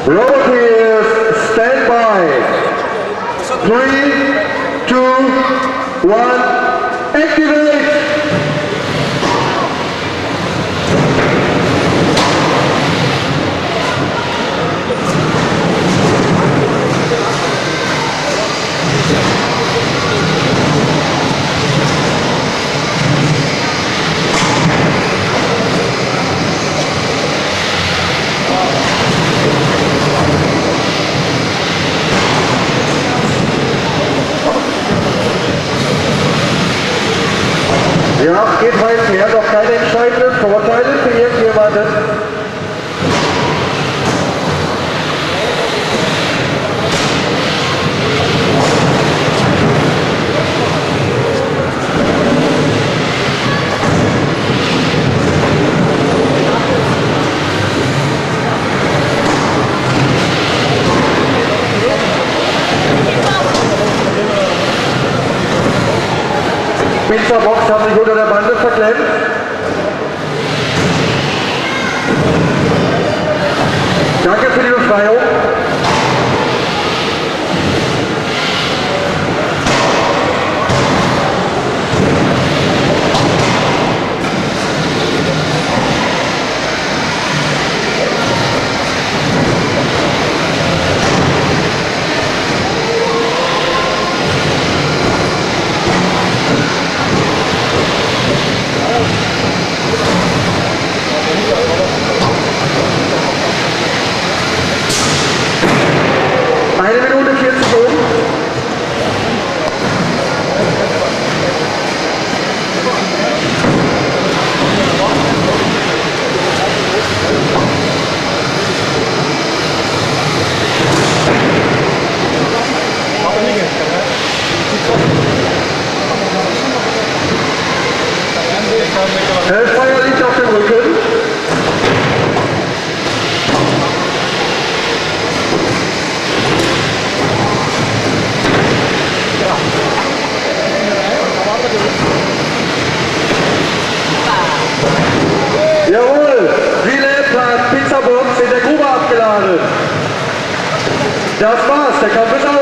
Roboteers, stand by. 3, 2, 1, activate! Ja, geht weiter. Er hat noch keine entscheidenden Vorteile für irgendjemanden. Pizzabox hat sich unter der Bande verklemmt. Danke für die Befreiung. Hellfire liegt auf dem Rücken. Jawohl, Relay-Plan, Pizzabox in der Grube abgeladen. Das war's, der Kampf ist aus.